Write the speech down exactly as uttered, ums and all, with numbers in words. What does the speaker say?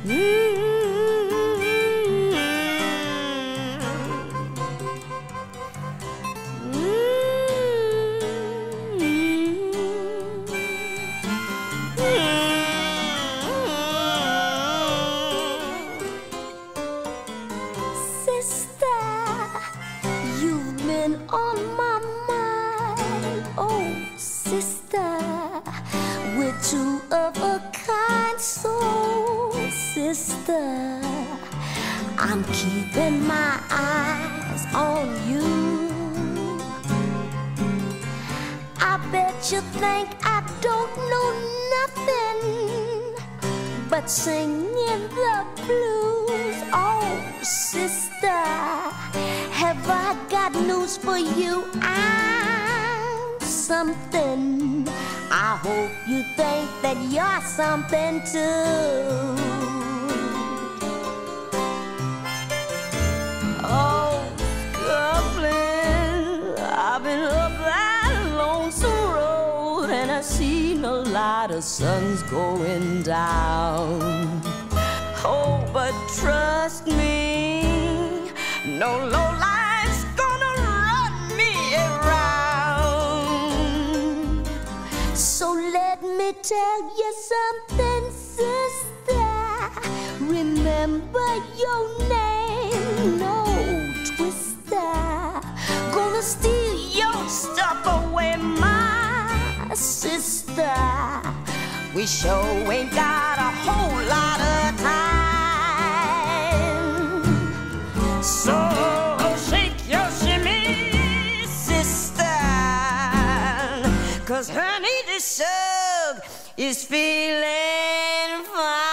I'm keeping my eyes on you. I bet you think I don't know nothing but singing the blues. Oh, sister, have I got news for you? I'm something. I hope you think that you're something too. Oh, Coupling, I've been up that lonesome road and I've seen a lot of suns going down. Oh, but trust me, no lowlife's gonna run me around. So let me tell you something, sister. Remember your name, no twister. Gonna steal your stuff away, my sister. We sure ain't got a whole lot of time. So shake your shimmy, sister, 'cause honey, this sub is feeling fine.